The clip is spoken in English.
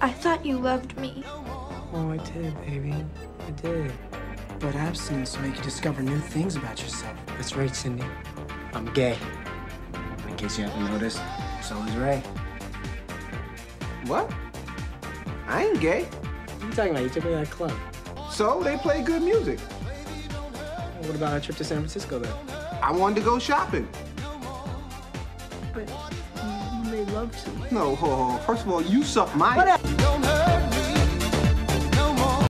I thought you loved me. Oh, I did, baby. I did. But abstinence will make you discover new things about yourself. That's right, Cindy. I'm gay. In case you haven't noticed, so is Ray. What? I ain't gay. What are you talking about? You took me to that club. So they play good music. What about our trip to San Francisco, then? I wanted to go shopping. But you made love to me. No, first of all, you suck my...